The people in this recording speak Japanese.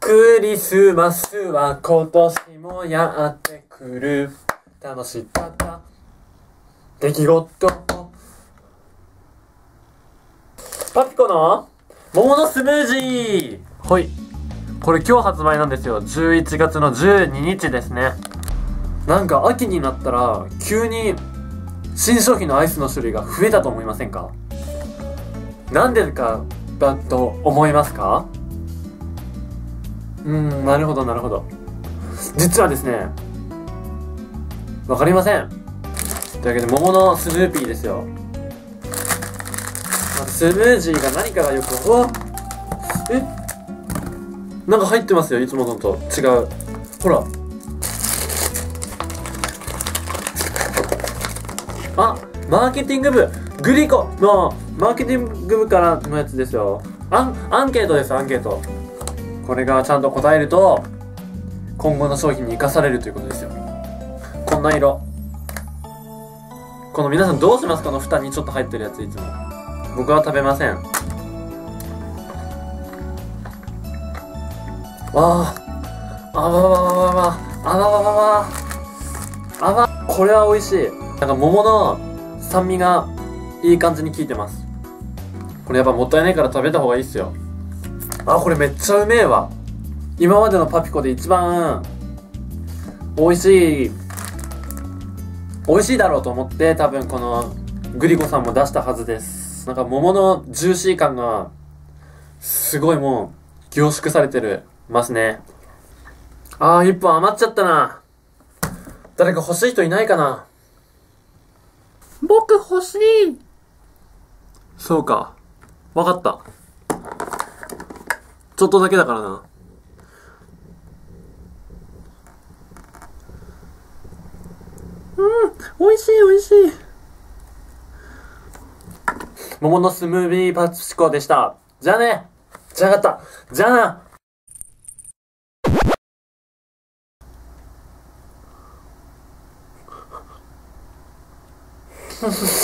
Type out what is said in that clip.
クリスマスは今年もやってくる。楽しかった出来事。パピコの桃のスムージー。はい。これ今日発売なんですよ。11月の12日ですね。なんか秋になったら急に新商品のアイスの種類が増えたと思いませんか？なんでかだと思いますか？なるほどなるほど。実はですね、わかりません。というわけで桃のスヌーピーですよ。スムージーが何かがよく、うわえなんか入ってますよ、いつものと違う。ほら。あ、マーケティング部グリコのマーケティング部からのやつですよ。アンケートです、アンケート。これがちゃんと答えると今後の商品に生かされるということですよ。こんな色。この皆さんどうしますか？この蓋にちょっと入ってるやつ。いつも僕は食べません。わあ、あわわわわわ、あわわわわ、あわ、これは美味しい。なんか桃の酸味がいい感じに効いてます。これやっぱもったいないから食べた方がいいっすよ。あ、これめっちゃうめえわ。今までのパピコで一番美味しいだろうと思って多分このグリコさんも出したはずです。なんか桃のジューシー感がすごいもう凝縮されてるますね。あー、一本余っちゃったな。誰か欲しい人いないかな？僕欲しい。そうか。わかった。ちょっとだけだからな。美味しい美味しい。桃のスムービーパチコでした。じゃあね。じゃあなかった。じゃあな。